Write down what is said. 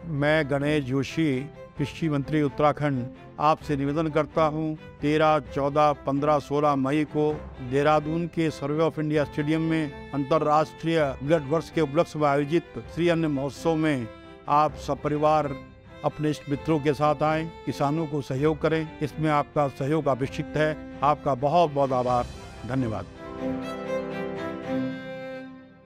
मैं गणेश जोशी, कृषि मंत्री उत्तराखंड, आपसे निवेदन करता हूं 13, 14, 15, 16 मई को देहरादून के सर्वे ऑफ इंडिया स्टेडियम में अंतर्राष्ट्रीय ब्लड वर्ष के उपलक्ष्य में आयोजित श्री अन्न महोत्सव में आप सपरिवार अपने इष्ट मित्रों के साथ आएं, किसानों को सहयोग करें। इसमें आपका सहयोग अपेक्षित है। आपका बहुत बहुत आभार। धन्यवाद।